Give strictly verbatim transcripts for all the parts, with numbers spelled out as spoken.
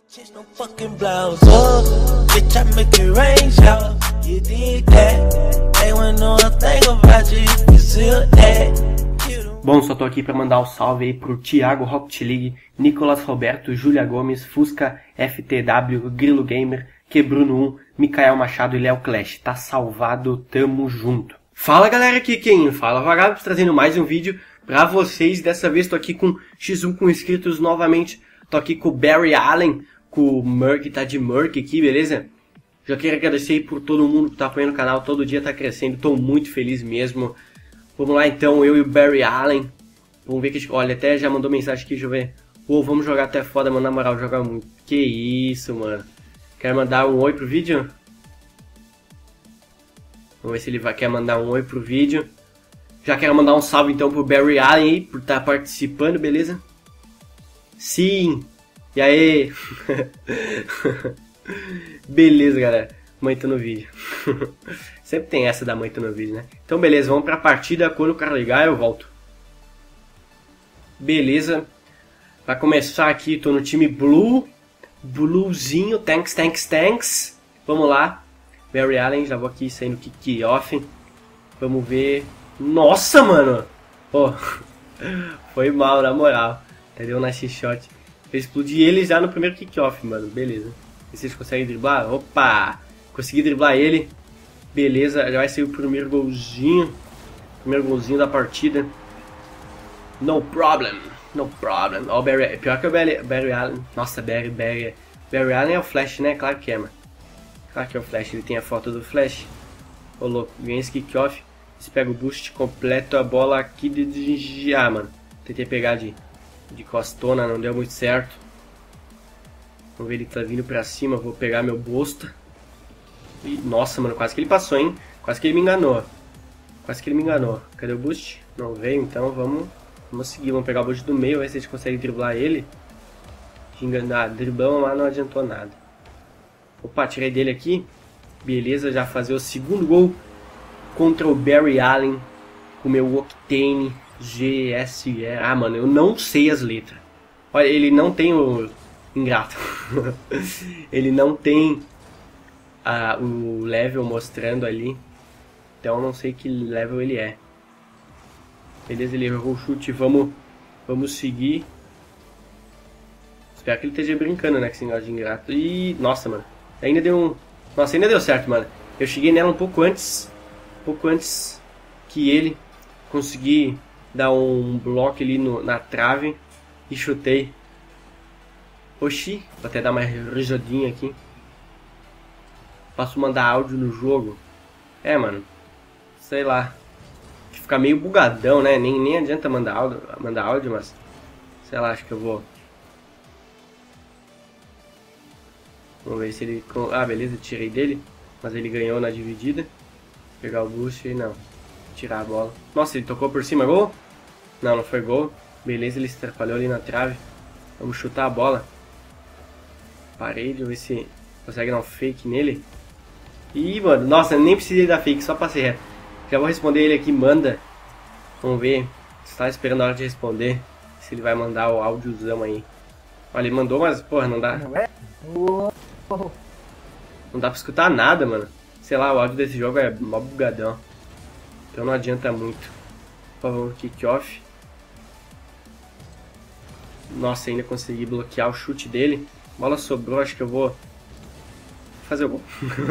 Change no fucking blouse up, bitch, I make it rain shower. You did that, they won't know a thing about you if you still that. Bom, só tô aqui pra mandar um salve aí pro Thiago Rocket League, Nicolas Roberto, Júlia Gomes, Fusca, F T W, Grilo Gamer, Quebruno um, Mikael Machado e Léo Clash. Tá salvado, tamo junto. Fala galera, aqui quem fala Vagabbss, trazendo mais um vídeo pra vocês. Dessa vez tô aqui com X um com inscritos novamente. Tô aqui com o Barry Allen, com o Merc, tá de Merc aqui, beleza? Já quero agradecer aí por todo mundo que tá apoiando o canal, todo dia tá crescendo, tô muito feliz mesmo. Vamos lá então, eu e o Barry Allen. Vamos ver que... Olha, até já mandou mensagem aqui, deixa eu ver. Pô, vamos jogar até foda, mano, na moral, jogar muito. Que isso, mano. Quer mandar um oi pro vídeo? Vamos ver se ele vai, quer mandar um oi pro vídeo. Já quero mandar um salve então pro Barry Allen aí, por estar participando, beleza? Sim! E aí? Beleza, galera. Mãe tá no vídeo. Sempre tem essa da mãe tá no vídeo, né? Então beleza, vamos pra partida. Quando o cara ligar eu volto. Beleza. Vai começar aqui, tô no time Blue. Bluezinho, tanks, tanks, tanks. Vamos lá. Barry Allen, já vou aqui saindo kick off. Vamos ver. Nossa, mano! Oh, foi mal, na moral. Entendeu? Nice shot. Eu explodi ele já no primeiro kick-off, mano. Beleza. E vocês conseguem driblar? Opa! Consegui driblar ele. Beleza, já vai ser o primeiro golzinho. Primeiro golzinho da partida. No problem. No problem. Ó, oh, Barry. Pior que o Barry, Barry Allen. Nossa, Barry, Barry. Barry Allen é o Flash, né? Claro que é, mano. Claro que é o Flash. Ele tem a foto do Flash. Ô, louco. Ganhei esse kick-off. Você pega o boost, completo a bola aqui de... Ah, mano. Tentei pegar de... de costona, não deu muito certo. Vamos ver, ele tá vindo pra cima, vou pegar meu bosta. E, nossa, mano, quase que ele passou, hein? Quase que ele me enganou. Quase que ele me enganou. Cadê o boost? Não veio, então vamos, vamos seguir. Vamos pegar o boost do meio, ver se a gente consegue driblar ele. Enganar, driblão lá não adiantou nada. Opa, tirei dele aqui. Beleza, já fazer o segundo gol contra o Barry Allen. Com o meu Octane G S E. Ah, mano, eu não sei as letras. Olha, ele não tem o... Ingrato. Ele não tem ah, o level mostrando ali. Então eu não sei que level ele é. Beleza, ele errou o chute. Vamos, vamos seguir. Espero que ele esteja brincando, né? Com esse negócio de ingrato. E... Nossa, mano. Ainda deu um... Nossa, ainda deu certo, mano. Eu cheguei nela um pouco antes. Um pouco antes que ele. Consegui dar um bloco ali no, na trave e chutei. Oxi, vou até dar uma risadinha aqui. Posso mandar áudio no jogo? É, mano, sei lá. Fica meio bugadão, né? Nem, nem adianta mandar áudio, mandar áudio, mas sei lá, acho que eu vou. Vamos ver se ele... Ah, beleza, tirei dele. Mas ele ganhou na dividida. Vou pegar o boost e não. Tirar a bola. Nossa, ele tocou por cima, gol? Não, não foi gol. Beleza, ele se atrapalhou ali na trave. Vamos chutar a bola. Parei de ver se consegue dar um fake nele. Ih, mano, nossa, nem precisei dar fake, só passei reto. Já vou responder ele aqui, manda. Vamos ver. Está esperando a hora de responder. Se ele vai mandar o áudiozão aí. Olha, ele mandou, mas, porra, não dá. Não dá pra escutar nada, mano. Sei lá, o áudio desse jogo é mó bugadão. Então não adianta muito. Por favor, kick off. Nossa, ainda consegui bloquear o chute dele. A bola sobrou, acho que eu vou fazer o gol.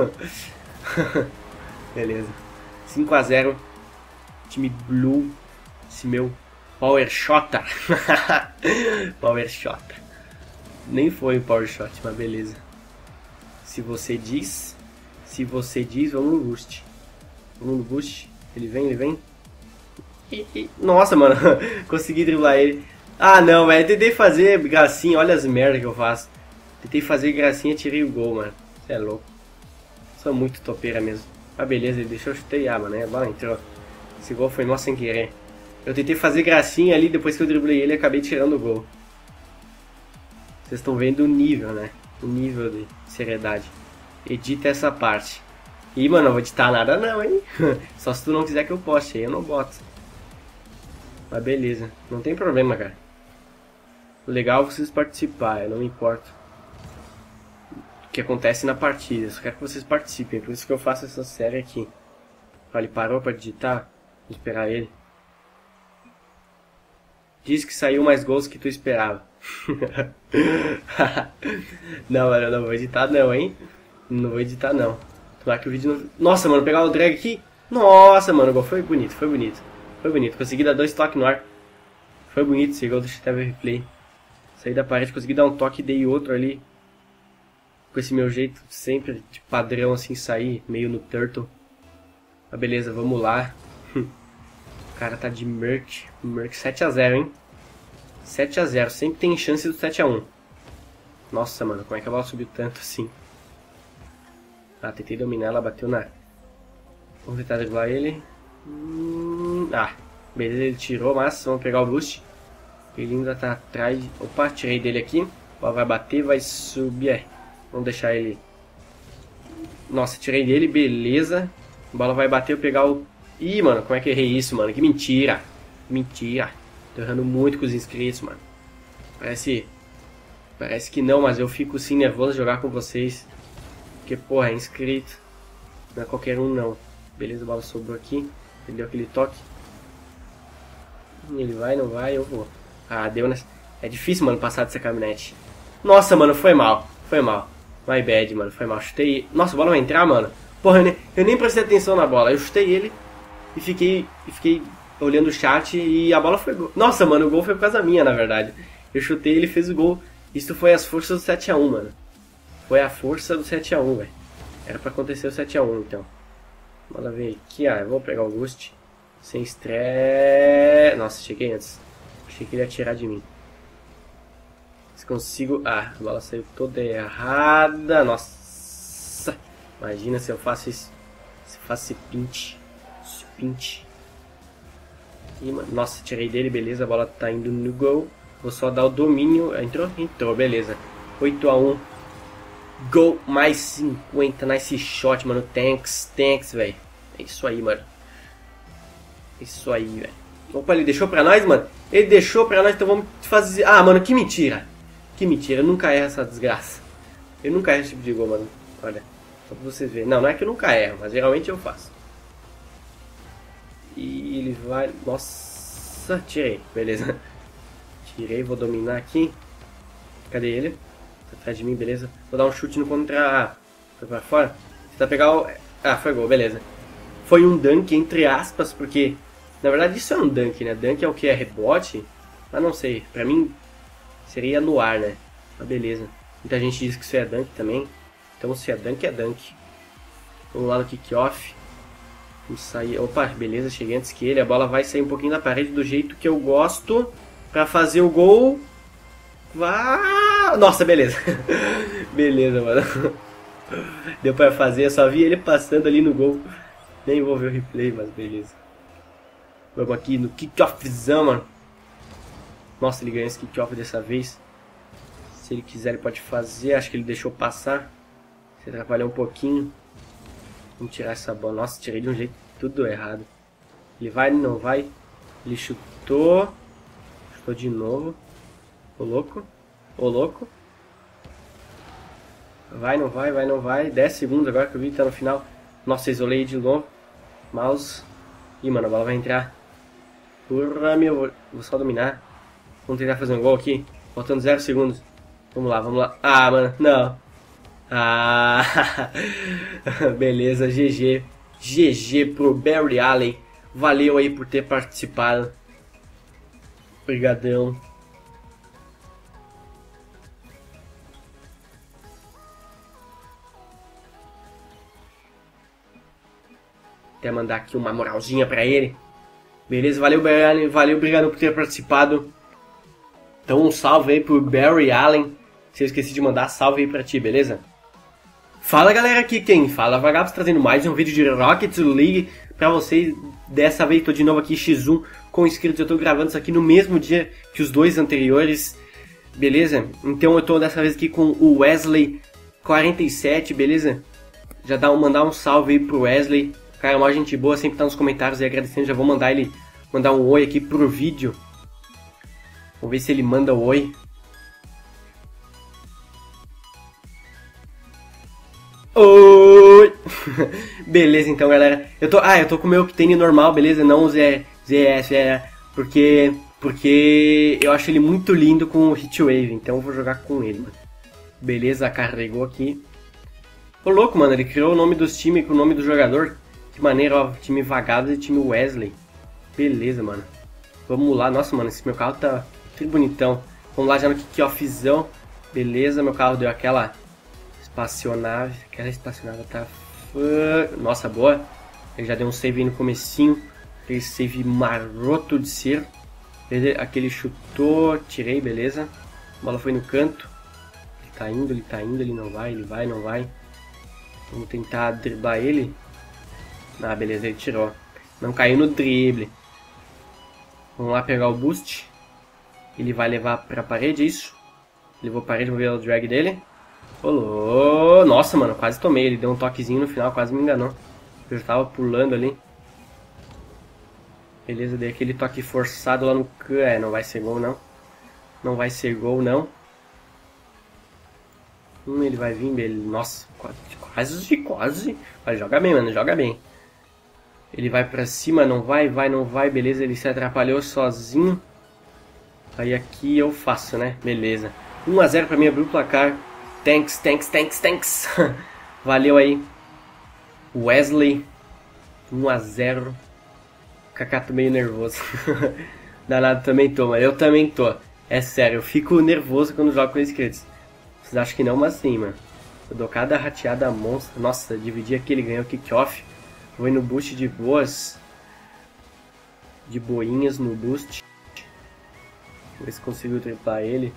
Beleza. cinco a zero. Time Blue. Esse meu Power Shot. Power Shot. Nem foi um Power Shot, mas beleza. Se você diz. Se você diz, vamos no boost. Vamos no boost. Ele vem, ele vem. E, e, nossa, mano. Consegui driblar ele. Ah, não, velho. Tentei fazer gracinha. Olha as merdas que eu faço. Tentei fazer gracinha e tirei o gol, mano. Você é louco. Sou muito topeira mesmo. Ah, beleza. Ele deixou eu chutei. Ah, mano. A bola entrou. Esse gol foi nossa sem querer. Eu tentei fazer gracinha ali. Depois que eu driblei ele, acabei tirando o gol. Vocês estão vendo o nível, né? O nível de seriedade. Edita essa parte. Ih, mano, não vou editar nada não, hein? Só se tu não quiser que eu poste, aí eu não boto. Mas beleza, não tem problema, cara. O legal é vocês participarem, eu não me importo. o que acontece na partida. Eu só quero que vocês participem, por isso que eu faço essa série aqui. Olha, ele parou pra digitar. Vou esperar ele. Diz que saiu mais gols que tu esperava. Não, mano, eu não vou editar não, hein? Não vou editar não. Tomara que o vídeo não... Nossa, mano, pegar o drag aqui. Nossa, mano, o gol foi bonito, foi bonito. Foi bonito, consegui dar dois toques no ar. Foi bonito esse gol, deixa eu até ver o replay. Saí da parede, consegui dar um toque e dei outro ali. Com esse meu jeito sempre de padrão assim, sair meio no turtle. Mas beleza, vamos lá. O cara tá de Merc. Merc sete a zero, hein? sete a zero, sempre tem chance do sete a um. Nossa, mano, como é que a bola subiu tanto assim? Ah, tentei dominar, ela bateu na... Vamos tentar driblar ele. Hum... Ah, beleza, ele tirou, mas vamos pegar o boost. Ele ainda tá atrás. Opa, tirei dele aqui. A bola vai bater, vai subir. É. Vamos deixar ele... Nossa, tirei dele, beleza. A bola vai bater, eu pegar o... Ih, mano, como é que eu errei isso, mano? Que mentira. Mentira. Tô errando muito com os inscritos, mano. Parece... Parece que não, mas eu fico sim nervoso de jogar com vocês. Porque, porra, é inscrito. Não é qualquer um, não. Beleza, a bola sobrou aqui. Ele deu aquele toque. Ele vai, não vai, eu vou. Ah, deu nessa... É difícil, mano, passar dessa caminhonete. Nossa, mano, foi mal. Foi mal. My bad, mano, foi mal. Chutei... Nossa, a bola vai entrar, mano. Porra, eu nem, eu nem prestei atenção na bola. Eu chutei ele e fiquei, e fiquei olhando o chat e a bola foi gol. Nossa, mano, o gol foi por causa minha, na verdade. Eu chutei e ele fez o gol. Isso foi as forças do sete a um, mano. Foi a força do sete a um, velho. Era pra acontecer o sete a um, então. A bola veio aqui, ah, eu vou pegar o Ghost. Sem estresse. Nossa, cheguei antes. Achei que ele ia tirar de mim. Se consigo... Ah, a bola saiu toda errada. Nossa. Imagina se eu faço isso. Se eu faço esse pinte. Esse pinte. Ih, mano. Nossa, tirei dele, beleza. A bola tá indo no gol. Vou só dar o domínio. Entrou? Entrou, beleza. oito a um. Gol mais cinquenta. Nice shot, mano. Thanks, thanks, velho. É isso aí, mano. Isso aí, velho. Opa, ele deixou pra nós, mano? Ele deixou pra nós, então vamos fazer... Ah, mano, que mentira. Que mentira, eu nunca erro essa desgraça. Eu nunca erro esse tipo de gol, mano. Olha, só pra vocês verem. Não, não é que eu nunca erro, mas geralmente eu faço. E ele vai... Nossa, tirei, beleza. Tirei, vou dominar aqui. Cadê ele? Tá atrás de mim, beleza. Vou dar um chute no contra... Ah, foi pra fora. Tentar pegar o... Ah, foi gol, beleza. Foi um dunk, entre aspas, porque... Na verdade isso é um dunk, né? Dunk é o que? É rebote? Mas não sei, pra mim seria no ar, né? Mas beleza. Muita gente diz que isso é dunk também. Então se é dunk, é dunk. Vamos lá no kickoff. Vamos sair... Opa, beleza, cheguei antes que ele. A bola vai sair um pouquinho da parede do jeito que eu gosto. Pra fazer o gol. Vá... Nossa, beleza. Beleza, mano. Deu pra fazer, eu só vi ele passando ali no gol. Nem vou ver o replay, mas beleza. Vamos aqui no kickoffzão, mano. Nossa, ele ganhou esse kickoff dessa vez. Se ele quiser, ele pode fazer. Acho que ele deixou passar. Se atrapalhou um pouquinho. Vamos tirar essa bola. Nossa, tirei de um jeito tudo errado. Ele vai, não vai. Ele chutou. Chutou de novo. Ô louco. Ô louco. Vai, não vai, vai, não vai. dez segundos agora que eu vi que tá no final. Nossa, isolei de novo. Mouse. Ih, mano, a bola vai entrar. Porra, meu. Vou só dominar. Vamos tentar fazer um gol aqui. Faltando zero segundos. Vamos lá, vamos lá. Ah, mano, não. Ah. Beleza, G G. G G pro Barry Allen. Valeu aí por ter participado. Obrigadão. Até mandar aqui uma moralzinha pra ele. Beleza, valeu Barry Allen, valeu, obrigado por ter participado. Então um salve aí pro Barry Allen. Se eu esqueci de mandar, salve aí pra ti, beleza? Fala galera, aqui quem fala Vagabos, trazendo mais um vídeo de Rocket League pra vocês. Dessa vez tô de novo aqui X um com inscritos, eu tô gravando isso aqui no mesmo dia que os dois anteriores. Beleza? Então eu tô dessa vez aqui com o Wesley quarenta e sete, beleza? Já dá um, mandar um salve aí pro Wesley. Cara, uma gente boa, sempre tá nos comentários aí agradecendo. Já vou mandar ele mandar um oi aqui pro vídeo. Vamos ver se ele manda o oi. Oi! Beleza, então, galera. Eu tô, ah, eu tô com o meu Octane normal, beleza? Não o Z S, é, porque, porque eu acho ele muito lindo com o Heatwave, então eu vou jogar com ele, mano. Beleza, carregou aqui. Ô, louco, mano, ele criou o nome dos times com o nome do jogador. Que maneiro, ó, time Vagados e time Wesley. Beleza, mano. Vamos lá, nossa, mano, esse meu carro tá tudo bonitão. Vamos lá já no kick-offzão. Beleza, meu carro deu aquela espaçonave. Aquela espaçonave tá... Nossa, boa. Ele já deu um save aí no comecinho. Aquele save maroto de ser. Aquele chutou, tirei, beleza. A bola foi no canto. Ele tá indo, ele tá indo, ele não vai, ele vai, não vai. Vamos tentar driblar ele. Ah, beleza, ele tirou. Não caiu no drible. Vamos lá pegar o boost. Ele vai levar pra parede, isso. Levou a parede, vou ver o drag dele. Olô! Nossa, mano, quase tomei. Ele deu um toquezinho no final, quase me enganou. Eu já tava pulando ali. Beleza, dei aquele toque forçado lá no... É, não vai ser gol, não. Não vai ser gol, não. Hum, ele vai vir, ele... Nossa, quase, quase, quase. Vai, joga bem, mano, joga bem. Ele vai pra cima, não vai, vai, não vai, beleza, ele se atrapalhou sozinho. Aí aqui eu faço, né, beleza. um a zero pra mim, abriu o placar. Tanks, tanks, tanks, tanks. Valeu aí. Wesley, um a zero. Kaká, tô meio nervoso. Danado, também tô, mas eu também tô. É sério, eu fico nervoso quando jogo com inscritos. Vocês acham que não, mas sim, mano. Eu dou cada rateada monstro. Nossa, dividi aqui, ele ganhou o kickoff. Vou ir no boost de boas. De boinhas no boost. Vamos ver se consigo tripar ele.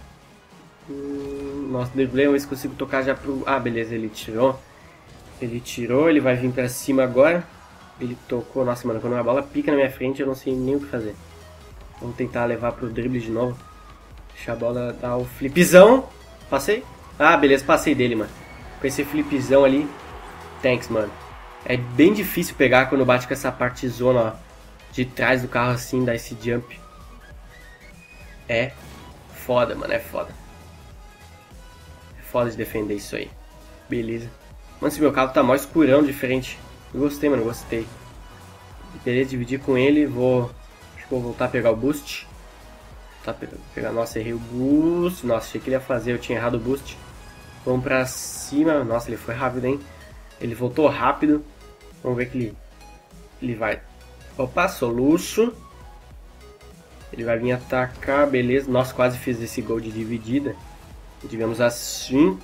Hum, nossa, driblei, vamos ver se consigo tocar já pro... Ah, beleza, ele tirou. Ele tirou, ele vai vir pra cima agora. Ele tocou. Nossa, mano, quando a bola pica na minha frente eu não sei nem o que fazer. Vamos tentar levar pro drible de novo. Deixa a bola dar o flipzão. Passei? Ah, beleza, passei dele, mano. Com esse flipzão ali. Thanks, mano. É bem difícil pegar quando bate com essa parte zona, ó, de trás do carro assim, dar esse jump. É foda, mano, é foda. É foda de defender isso aí. Beleza. Mano, esse meu carro tá mó escurão, diferente. Eu gostei, mano, gostei. Beleza, dividir com ele, vou... Acho que vou voltar a pegar o boost. Tá, pegar... Nossa, errei o boost. Nossa, achei que ele ia fazer, eu tinha errado o boost. Vamos pra cima. Nossa, ele foi rápido, hein. Ele voltou rápido. Vamos ver que ele, ele vai... Opa, soluço. Ele vai vir atacar, beleza. Nossa, quase fiz esse gol de dividida. Digamos assim.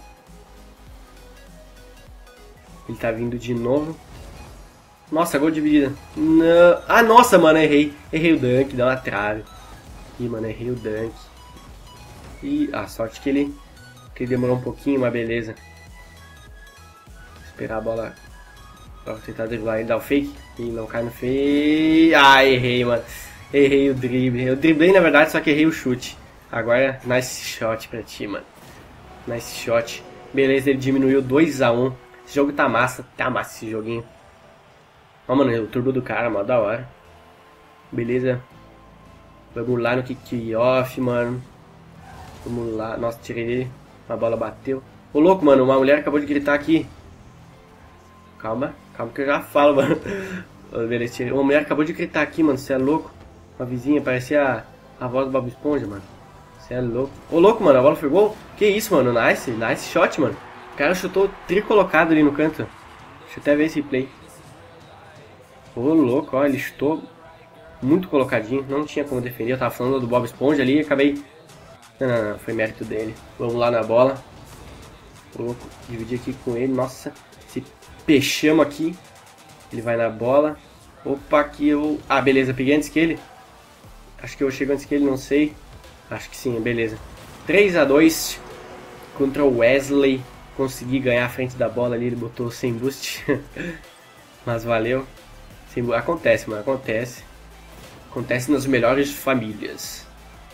Ele tá vindo de novo. Nossa, gol de dividida. Não. Ah, nossa, mano, errei. Errei o dunk, deu uma trave. Ih, mano, errei o dunk. E a sorte que ele, que ele demorou um pouquinho, mas beleza. Esperar a bola... Vou tentar driblar ele, dar o fake. E não cai no fake. Ah, errei, mano. Errei o drible. Eu driblei, na verdade, só que errei o chute. Agora, nice shot pra ti, mano. Nice shot. Beleza, ele diminuiu dois a um. Esse jogo tá massa. Tá massa esse joguinho. Ó, mano, o turbo do cara, mó da hora. Beleza. Vamos lá no kick-off, mano. Vamos lá. Nossa, tirei ele. A bola bateu. Ô, louco, mano. Uma mulher acabou de gritar aqui. Calma. Calma que eu já falo, mano. Beleza, uma mulher acabou de gritar aqui, mano. Você é louco? Uma vizinha, parecia a, a voz do Bob Esponja, mano. Você é louco. Ô, louco, mano. A bola foi gol? Que isso, mano. Nice. Nice shot, mano. O cara chutou tricolocado ali no canto. Deixa eu até ver esse play. Ô, louco, ó. Ele chutou muito colocadinho. Não tinha como defender. Eu tava falando do Bob Esponja ali e acabei... Não, não, não. Foi mérito dele. Vamos lá na bola. Ô, louco. Dividir aqui com ele. Nossa. Esse peixamos aqui. Ele vai na bola. Opa, aqui eu... Ah, beleza. Peguei antes que ele. Acho que eu chego antes que ele, não sei. Acho que sim, beleza. três a dois contra o Wesley. Consegui ganhar a frente da bola ali. Ele botou sem boost. Mas valeu. Sem... Acontece, mano. Acontece. Acontece nas melhores famílias.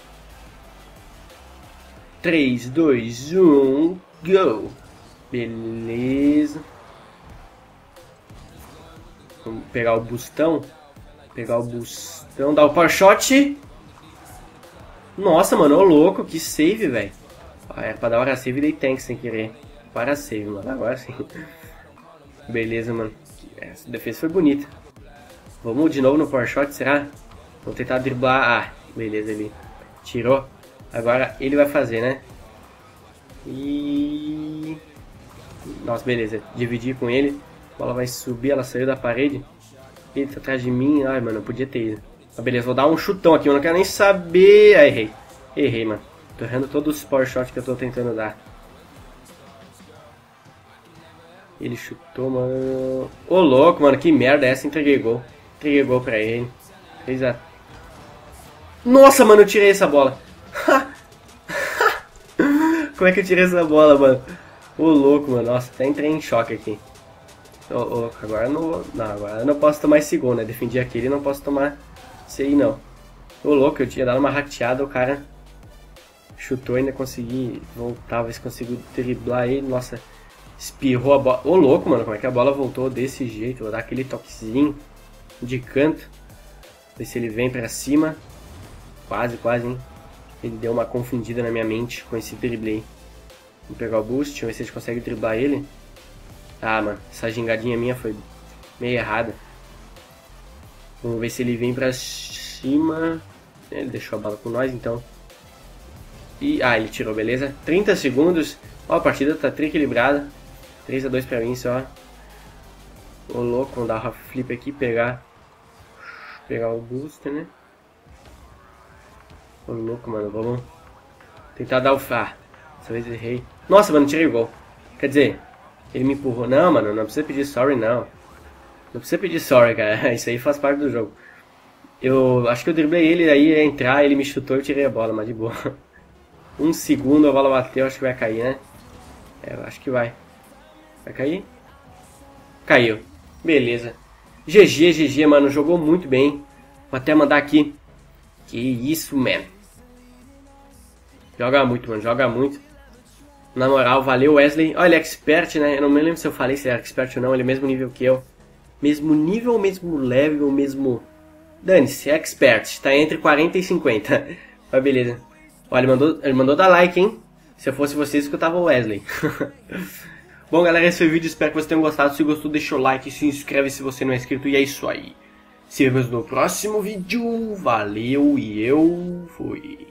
três, dois, um, go! Beleza. Vamos pegar o boostão. Pegar o boostão. Dar o power shot. Nossa, mano. Ô louco. Que save, velho. Ah, era pra dar hora save e dei tank sem querer. Para save, mano. Agora sim. Beleza, mano. Essa defesa foi bonita. Vamos de novo no power shot, será? Vamos tentar driblar. Ah, beleza, ele tirou. Agora ele vai fazer, né? E... Nossa, beleza. Dividir com ele. A bola vai subir, ela saiu da parede. Ele tá atrás de mim. Ai, mano, eu podia ter ido. Mas beleza, vou dar um chutão aqui. Eu não quero nem saber. Ah, errei. Errei, mano. Tô errando todos os power shots que eu tô tentando dar. Ele chutou, mano. Ô, louco, mano. Que merda é essa? Entreguei gol. Entreguei gol pra ele. Fez a... Nossa, mano, eu tirei essa bola. Como é que eu tirei essa bola, mano? Ô, louco, mano. Nossa, até entrei em choque aqui. Ô, louco, agora eu não... Não, agora eu não posso tomar esse gol, né? Defendi aquele e não posso tomar esse aí, não. Ô, louco, eu tinha dado uma rateada, o cara chutou, ainda consegui voltar, ver se consigo driblar ele. Nossa, espirrou a bola. Ô, louco, mano, como é que a bola voltou desse jeito? Vou dar aquele toquezinho de canto. Ver se ele vem pra cima. Quase, quase, hein? Ele deu uma confundida na minha mente com esse drible aí. Vou pegar o boost, deixa eu ver se a gente consegue driblar ele. Ah, mano, essa gingadinha minha foi meio errada. Vamos ver se ele vem pra cima. Ele deixou a bola com nós, então. E, ah, ele tirou, beleza? trinta segundos. Ó, a partida tá tri-equilibrada. três a dois pra mim só. Ô, louco, vamos dar uma flip aqui, pegar... Pegar o booster, né? Ô, louco, mano, vamos tentar dar o... Ah, dessa vez errei. Nossa, mano, tirei o gol. Quer dizer, ele me empurrou. Não, mano, não precisa pedir sorry, não. Não precisa pedir sorry, cara. Isso aí faz parte do jogo. Eu acho que eu driblei ele, aí ia entrar, ele me chutou e eu tirei a bola, mas de boa. Um segundo a bola bateu, acho que vai cair, né? É, eu acho que vai. Vai cair? Caiu. Beleza. G G, G G, mano. Jogou muito bem. Vou até mandar aqui. Que isso, man. Joga muito, mano. Joga muito. Na moral, valeu, Wesley. Olha, ele é expert, né? Eu não me lembro se eu falei se ele era expert ou não. Ele é mesmo nível que eu. Mesmo nível, mesmo level, mesmo... Dane-se, é expert. Tá entre quarenta e cinquenta. Mas beleza. Olha, ele mandou, ele mandou dar like, hein? Se eu fosse vocês, escutava o Wesley. Bom, galera, esse foi o vídeo. Espero que vocês tenham gostado. Se gostou, deixa o like, se inscreve se você não é inscrito. E é isso aí. Se vemos no próximo vídeo. Valeu e eu fui.